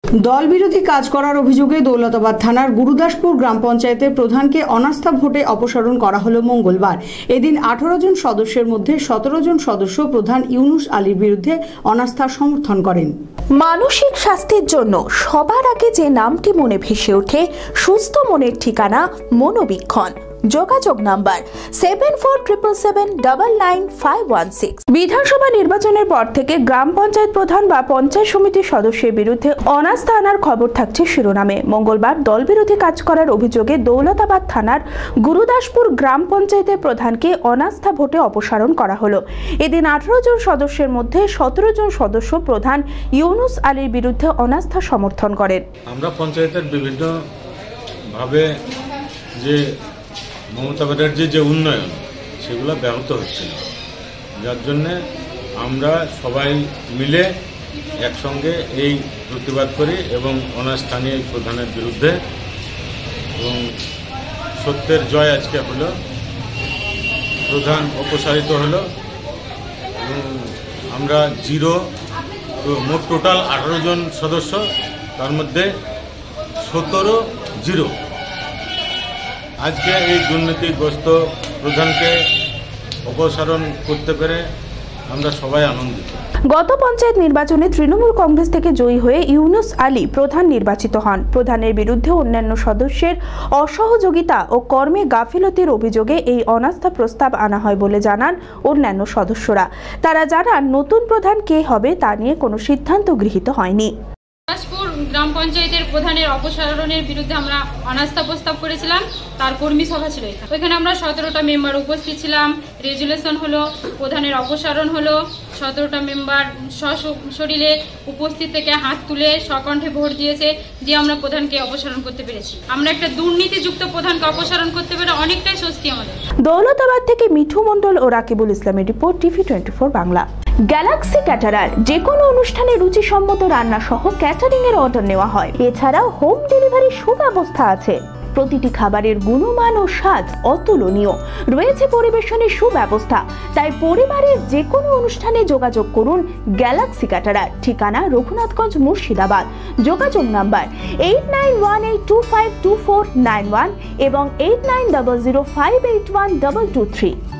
দল বিরোধী কাজ করার অভিযোগে দৌলতাবাদ থানার গুরুদাসপুর গ্রাম পঞ্চায়েতের প্রধানকে অনাস্থা ভোটে অপসারণ করা হলো মঙ্গলবার। এদিন 18 জন সদস্যের মধ্যে 17 জন সদস্য প্রধান ইউনুস আলীর বিরুদ্ধে অনাস্থা সমর্থন করেন। মানসিক স্বাস্থ্যের জন্য সবার আগে যে নামটি মনে ভেসে ওঠে, সুস্থ মনের ঠিকানা মনোবীক্ষণ। যোগাযোগ নাম্বার 7477799516। বিধানসভা নির্বাচনের পর থেকে গ্রাম পঞ্চায়েত প্রধান বা পঞ্চায়েত সমিতির সদস্যের বিরুদ্ধে অনাস্থা আনার খবর থাকছে শিরোনামে। মঙ্গলবার দল বিরোধী কাজ করার অভিযোগে দৌলতাবাদ থানার গুরুদাসপুর গ্রাম পঞ্চায়েতের প্রধানকে অনাস্থা ভোটে অপসারণ করা হলো। এদিন 18 জন সদস্যের মধ্যে 17 জন সদস্য প্রধান ইউনুস আলীর বিরুদ্ধে অনাস্থা সমর্থন করেন। আমরা পঞ্চায়েতের বিভিন্ন ভাবে যে মমতা ব্যানার্জির যে উন্নয়ন সেগুলো ব্যাহত হচ্ছে, যার জন্যে আমরা সবাই মিলে একসঙ্গে এই প্রতিবাদ করি এবং অনাস্থানীয় প্রধানের বিরুদ্ধে, এবং সত্যের জয় আজকে হলো, প্রধান অপসারিত হলো এবং আমরা মোট টোটাল 18 জন সদস্য, তার মধ্যে 17 জিরো। আজকে এই দুর্নীতিগ্রস্ত প্রধানকে অপসারণ করতে পেরে আমরা সবাই আনন্দিত। গত পঞ্চায়েত নির্বাচনে তৃণমূল কংগ্রেস থেকে জয়ী হয়ে ইউনুস আলী প্রধান নির্বাচিত হন। প্রধানের বিরুদ্ধে অন্যান্য সদস্যের অসহযোগিতা ও কর্মে গাফিলতির অভিযোগে এই অনাস্থা প্রস্তাব আনা হয় বলে জানান অন্যান্য সদস্যরা। তারা জানান, নতুন প্রধান কে হবে তা নিয়ে কোনো সিদ্ধান্ত গৃহীত হয়নি। গ্রাম পঞ্চায়েতের প্রধানের অপসারণের বিরুদ্ধে আমরা অনাস্থা প্রস্তাব করেছিলাম, তার কর্মী সভা ছিল ওইখানে আমরা 17টা মেম্বার উপস্থিত ছিলাম। রেজুলেশন হলো, প্রধানের অপসারণ হলো, 17টা মেম্বার সশরীরে উপস্থিত থেকে হাত তুলে সকণ্ঠে ভোট দিয়েছে, দিয়ে আমরা প্রধানকে অপসারণ করতে পেরেছি। আমরা একটা দুর্নীতিযুক্ত প্রধানকে অপসারণ করতে পেরে অনেকটাই স্বস্তি আমাদের। দৌলতাবাদ থেকে মিঠু মণ্ডল ও রাকিবুল ইসলামের রিপোর্ট, টিভি 24 বাংলা। গ্যালাক্সি ক্যাটারার যে কোনো অনুষ্ঠানে রুচিসম্মত রান্না সহ ক্যাটারিং এর অর্ডার নেওয়া হয়। এছাড়াও হোম ডেলিভারির সুব্যবস্থা আছে। প্রতিটি খাবারের গুণমান ও স্বাদ অতুলনীয়, রয়েছে পরিবেশনের সুব্যবস্থা। তাই পরিবারের যে কোনো অনুষ্ঠানে যোগাযোগ করুন গ্যালাক্সি ক্যাটারার। ঠিকানা রঘুনাথগঞ্জ, মুর্শিদাবাদ। যোগাযোগ নাম্বার 8918252491 এবং 8900581223।